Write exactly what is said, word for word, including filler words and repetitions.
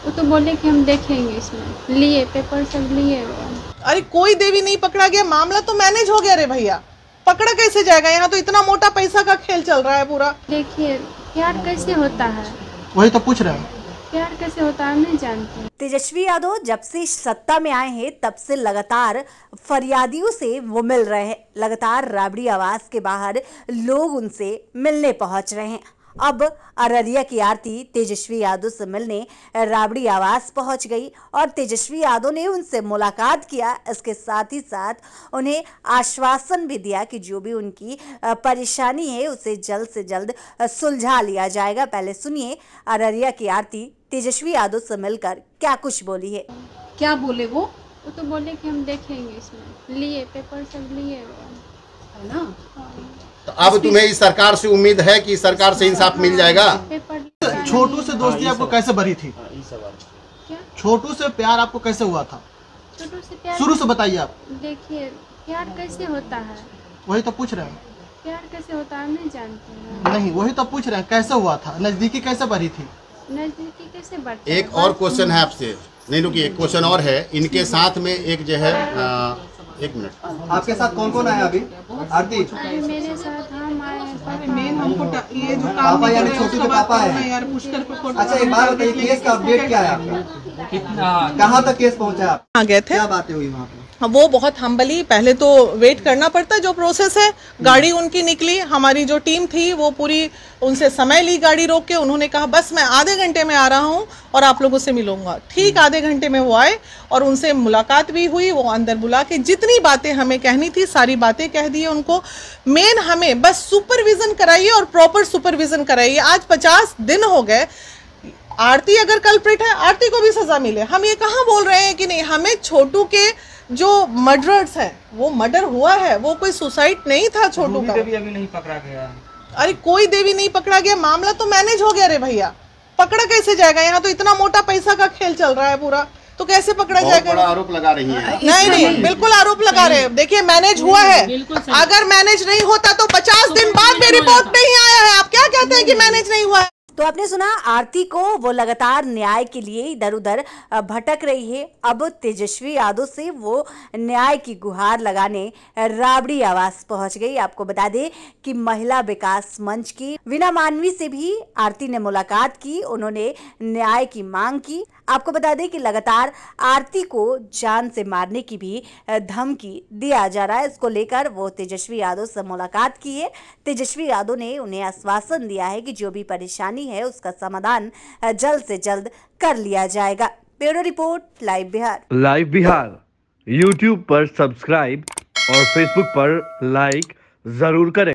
वो तो बोले कि हम देखेंगे, इसमें लिए पेपर सब लिए। अरे कोई देवी नहीं पकड़ा गया, मामला तो मैनेज हो गया रे भैया, पकड़ा कैसे जाएगा? यहाँ तो इतना मोटा पैसा का खेल चल रहा है पूरा। देखिए प्यार कैसे होता है, वही तो पूछ रहे हैं, प्यार कैसे होता है नहीं जानते। तेजस्वी यादव जब से सत्ता में आए हैं तब से लगातार फरियादियों से वो मिल रहे हैं। लगातार राबड़ी आवास के बाहर लोग उनसे मिलने पहुंच रहे हैं। अब अररिया की आरती तेजस्वी यादव से मिलने राबड़ी आवास पहुंच गई और तेजस्वी यादव ने उनसे मुलाकात किया। इसके साथ ही साथ उन्हें आश्वासन भी दिया कि जो भी उनकी परेशानी है उसे जल्द से जल्द सुलझा लिया जाएगा। पहले सुनिए अररिया की आरती तेजस्वी यादव से मिलकर क्या कुछ बोली है। क्या बोले वो? वो तो बोले कि हम देखेंगे, इसमें लिए पेपर सब लिए है ना। तो अब तुम्हें इस सरकार से उम्मीद है कि इस सरकार से इंसाफ मिल जाएगा? पेपर छोटू से दोस्ती आपको कैसे बढ़ी थी? क्या छोटू से प्यार आपको कैसे हुआ था? छोटू से प्यार शुरू से बताइए आप। देखिए प्यार कैसे होता है, वही तो पूछ रहे हैं, प्यार कैसे होता है नहीं जानते। नहीं वही तो पूछ रहे हैं, कैसे हुआ था? नजदीकी कैसे बढ़ी थी? नजदीकी कैसे बढ़ती। एक और क्वेश्चन है आपसे, नहीं रुकिए, क्वेश्चन और है। इनके साथ में एक जो है आ, एक मिनट, आपके साथ कौन कौन आया अभी? आरती मेरे साथ हम आए हैं। मेन हमको ये जो काम पापा यानी छोटू के पापा है यार पुष्कर को फोटो। अच्छा एक बात बताइए, केस का अपडेट क्या है आपका? कहाँ तक केस पहुँचा आप? आ गए थे, क्या बातें हुई वहाँ पे? वो बहुत हम्बली, पहले तो वेट करना पड़ता है जो प्रोसेस है। गाड़ी उनकी निकली, हमारी जो टीम थी वो पूरी उनसे समय ली गाड़ी रोक के। उन्होंने कहा बस मैं आधे घंटे में आ रहा हूँ और आप लोगों से मिलूंगा। ठीक आधे घंटे में वो आए और उनसे मुलाकात भी हुई। वो अंदर बुला के जितनी बातें हमें कहनी थी सारी बातें कह दी उनको। मेन हमें बस सुपरविजन कराइए और प्रॉपर सुपरविजन कराइए। आज पचास दिन हो गए, आरती अगर कल्प्रिट है आरती को भी सजा मिले। हम ये कहाँ बोल रहे हैं कि नहीं, हमें छोटू के जो मर्डरर्स है वो मर्डर हुआ है, वो कोई सुसाइड नहीं था छोटू का। देवी अभी नहीं पकड़ा गया। अरे कोई देवी नहीं पकड़ा गया, मामला तो मैनेज हो गया रे भैया, पकड़ा कैसे जाएगा? यहाँ तो इतना मोटा पैसा का खेल चल रहा है पूरा, तो कैसे पकड़ा बहुत जाएगा? बड़ा आरोप लगा रही है। नहीं नहीं बिल्कुल आरोप लगा रहे हैं। देखिए मैनेज हुआ है, अगर मैनेज नहीं होता तो पचास दिन बाद में रिपोर्ट नहीं आया है। आप क्या कहते हैं कि मैनेज नहीं हुआ है? तो आपने सुना आरती को, वो लगातार न्याय के लिए इधर उधर भटक रही है। अब तेजस्वी यादव से वो न्याय की गुहार लगाने राबड़ी आवास पहुंच गई। आपको बता दें कि महिला विकास मंच की वीना मानवी से भी आरती ने मुलाकात की, उन्होंने न्याय की मांग की। आपको बता दें कि लगातार आरती को जान से मारने की भी धमकी दिया जा रहा है। इसको लेकर वो तेजस्वी यादव से मुलाकात की है। तेजस्वी यादव ने उन्हें आश्वासन दिया है कि जो भी परेशानी है उसका समाधान जल्द से जल्द कर लिया जाएगा। Bureau report, live Bihar. Live Bihar YouTube पर सब्सक्राइब और फेसबुक पर लाइक जरूर करें।